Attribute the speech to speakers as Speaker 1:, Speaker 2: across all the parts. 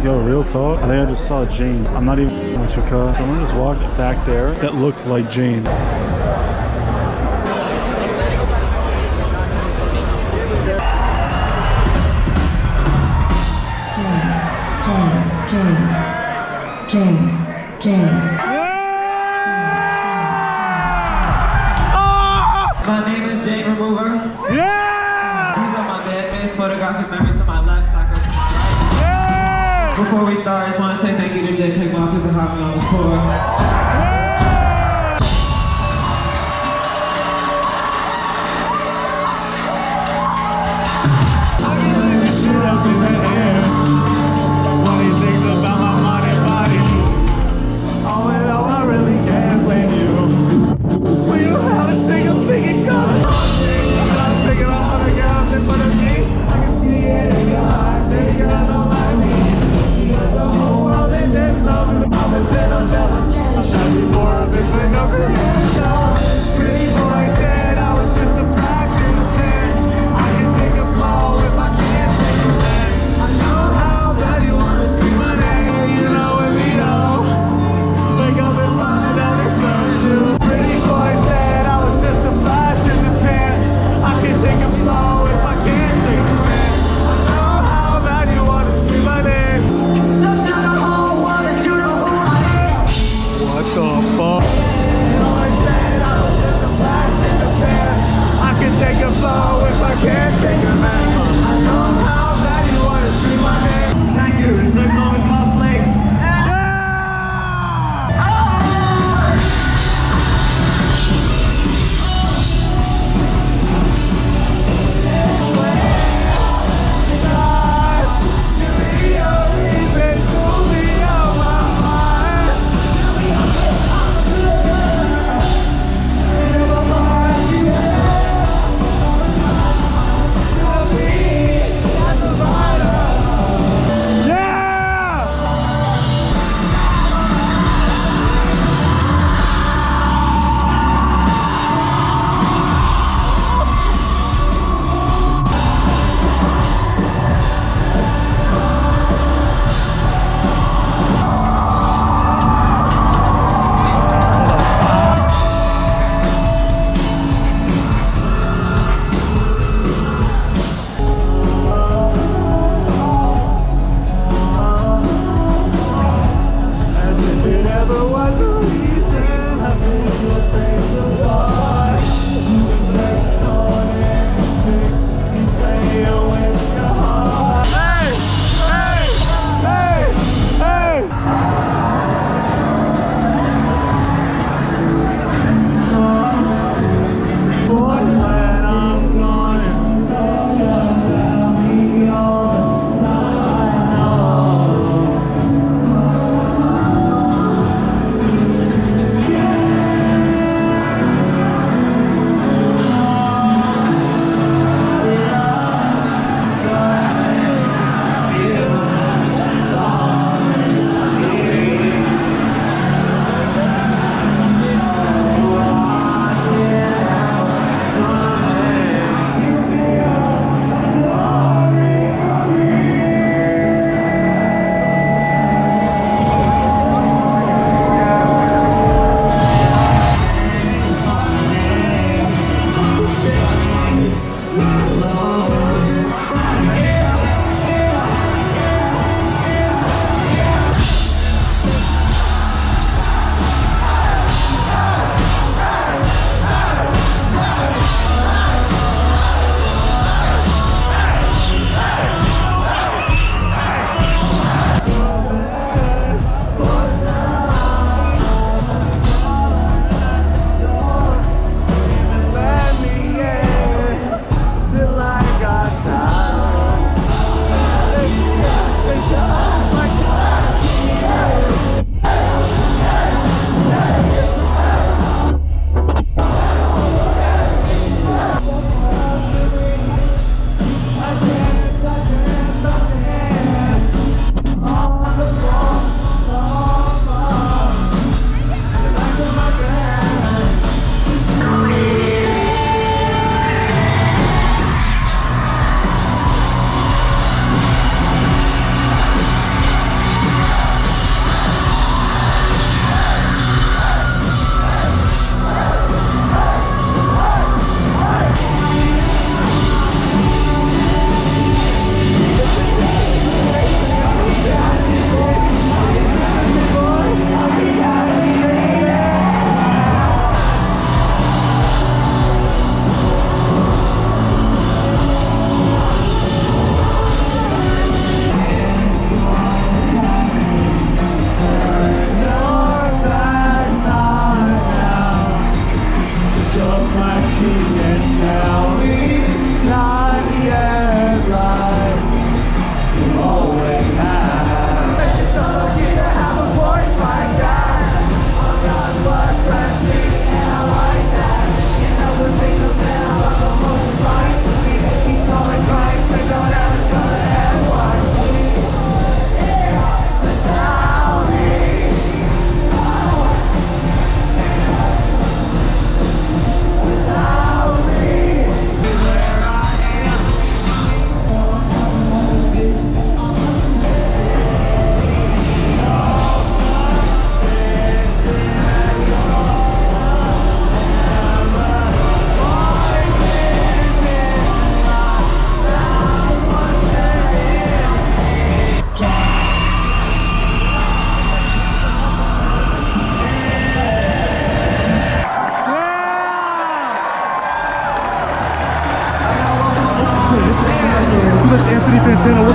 Speaker 1: Yo, real talk, I think I just saw Jane. I'm not even with you, cuz. Someone just walked back there that looked like Jane.
Speaker 2: Jane. My name is Jane Remover.
Speaker 1: Yeah!
Speaker 2: These are my bad base photographic memory to my left, soccer to my right. Yeah! Before we start, I just want to say thank you to JPEG Mafia for having me on the tour. I know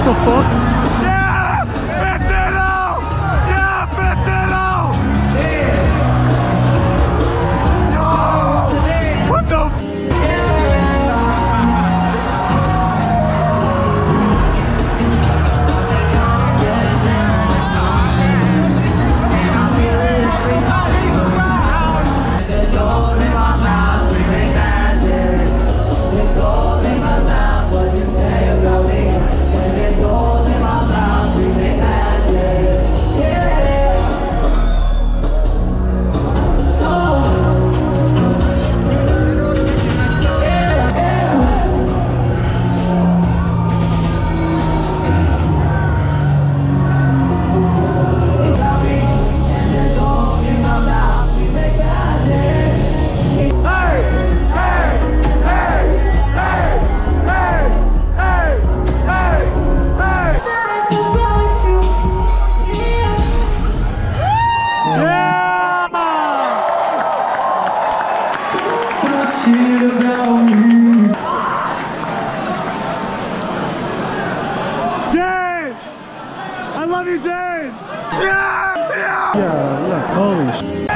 Speaker 1: the fuck?
Speaker 3: Yeah! Fentanyl! Yeah, fentanyl! Yo! What the f? Jane! I love you, Jane! Yeah! Yeah!
Speaker 1: Yeah, holy shit.